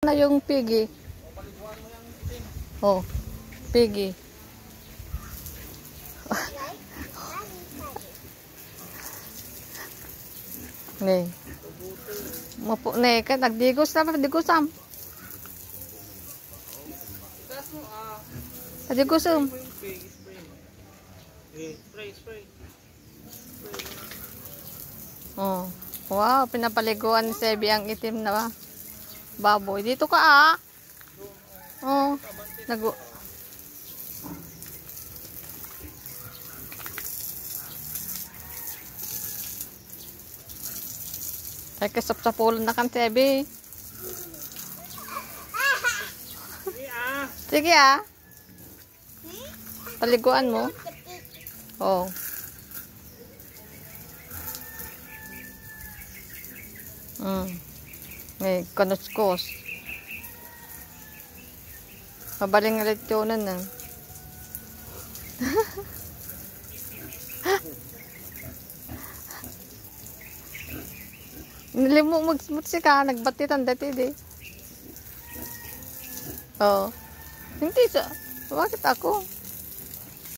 na yung piggy. Oh, piggy. Ne. Mapo ne kan nagdigos na digosam. Digosam. Spray. Oh. Wow, pinapaliguan ni Sebi ang itim na baboy. Dito ka ah. Oh, ay kasap-sapulan na kan Sebi. Sige ah. Paliguan mo. Oh. May kanuskos. Mabaling ulit yun na. Nilimok magsmutsi ka. Nagbatitan dati di. Oh. Hindi sa. Bakit ako?